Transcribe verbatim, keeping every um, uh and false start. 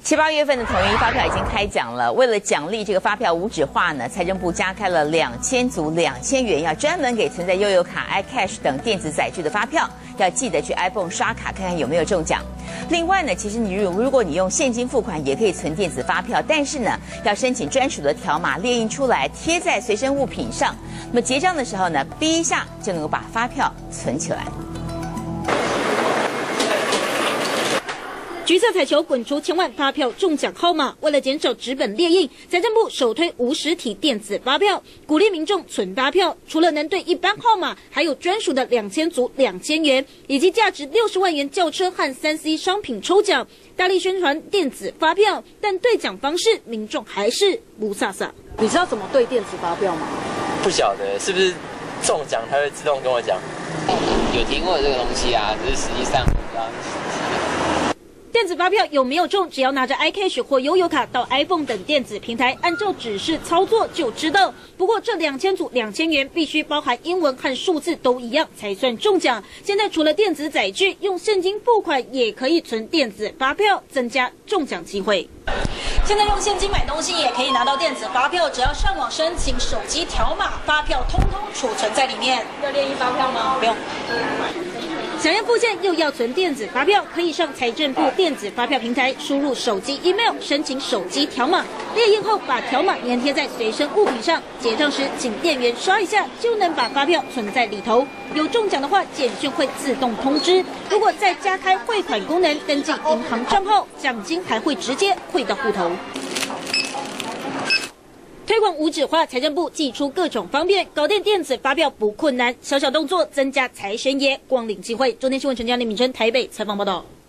七八月份的统一发票已经开奖了，为了奖励这个发票无纸化呢，财政部加开了两千组两千元，要专门给存在悠游卡、iCash 等电子载具的发票，要记得去 iPhone 刷卡看看有没有中奖。另外呢，其实你如如果你用现金付款也可以存电子发票，但是呢，要申请专属的条码列印出来，贴在随身物品上。那么结账的时候呢，逼一下就能够把发票存起来。 橘色彩球滚出千万发票中奖号码，为了减少纸本列印，财政部首推无实体电子发票，鼓励民众存发票。除了能对一般号码，还有专属的两千组两千元，以及价值六十万元轿车和三 C 商品抽奖，大力宣传电子发票，但兑奖方式民众还是不飒飒。 你知道怎么兑电子发票吗？ 不晓得，是不是中奖它会自动跟我讲？ 有听过这个东西啊，只是实际上不知道。 电子发票有没有中？只要拿着 iCash 或悠游卡到 iPhone 等电子平台，按照指示操作就知道。不过这两千组两千元必须包含英文和数字都一样才算中奖。现在除了电子载具，用现金付款也可以存电子发票，增加中奖机会。现在用现金买东西也可以拿到电子发票，只要上网申请手机条码，发票通通储存在里面。 要列印发票吗？ 不用。想要付现又要存电子发票，可以上财政部电子发票平台，输入手机 email 申请手机条码，列印后把条码粘贴在随身物品上，结账时请店员刷一下就能把发票存在里头。有中奖的话，简讯会自动通知。如果再加开汇款功能，登记银行账号，奖金还会直接汇到户头。推广无纸化，财政部祭出各种方便，搞定电子发票不困难，小小动作增加财神爷光临机会。中天新闻陈嘉玲、敏珍台北采访报道。